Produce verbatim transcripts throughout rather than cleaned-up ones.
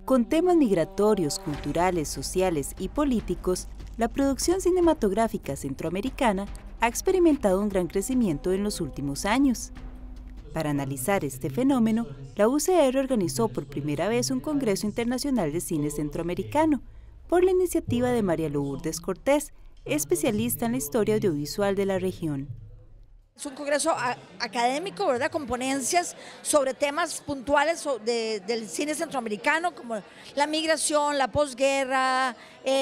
Con temas migratorios, culturales, sociales y políticos, la producción cinematográfica centroamericana ha experimentado un gran crecimiento en los últimos años. Para analizar este fenómeno, la U C R organizó por primera vez un Congreso Internacional de Cine Centroamericano, por la iniciativa de María Lourdes Cortés, especialista en la historia audiovisual de la región. Es un congreso académico, ¿verdad?, con ponencias sobre temas puntuales de, del cine centroamericano, como la migración, la posguerra,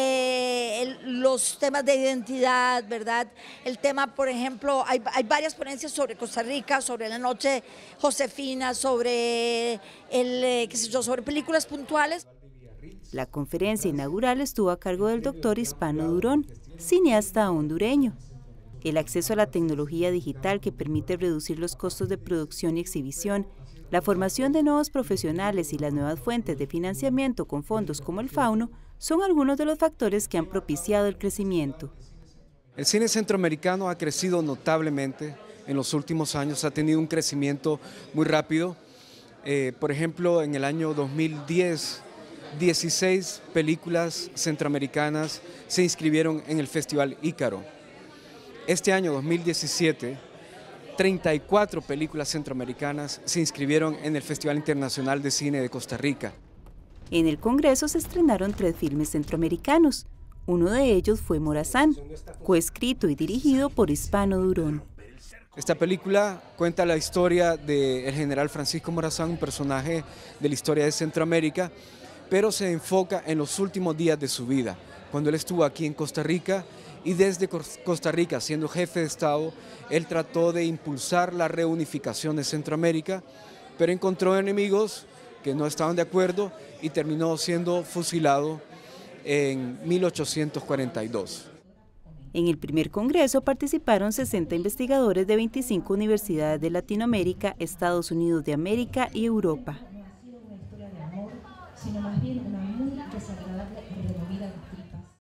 eh, el, los temas de identidad, ¿verdad? El tema, por ejemplo, hay, hay varias ponencias sobre Costa Rica, sobre la noche Josefina, sobre, el, qué sé yo, sobre películas puntuales. La conferencia inaugural estuvo a cargo del doctor Hispano Durón, cineasta hondureño. El acceso a la tecnología digital que permite reducir los costos de producción y exhibición, la formación de nuevos profesionales y las nuevas fuentes de financiamiento con fondos como el Fauno son algunos de los factores que han propiciado el crecimiento. El cine centroamericano ha crecido notablemente en los últimos años, ha tenido un crecimiento muy rápido. Eh, por ejemplo, en el año dos mil diez, dieciséis películas centroamericanas se inscribieron en el Festival Ícaro. Este año dos mil diecisiete, treinta y cuatro películas centroamericanas se inscribieron en el Festival Internacional de Cine de Costa Rica. En el Congreso se estrenaron tres filmes centroamericanos. Uno de ellos fue Morazán, coescrito y dirigido por Hispano Durón. Esta película cuenta la historia del general Francisco Morazán, un personaje de la historia de Centroamérica, pero se enfoca en los últimos días de su vida, cuando él estuvo aquí en Costa Rica. Y desde Costa Rica, siendo jefe de Estado, él trató de impulsar la reunificación de Centroamérica, pero encontró enemigos que no estaban de acuerdo y terminó siendo fusilado en mil ochocientos cuarenta y dos. En el primer congreso participaron sesenta investigadores de veinticinco universidades de Latinoamérica, Estados Unidos de América y Europa.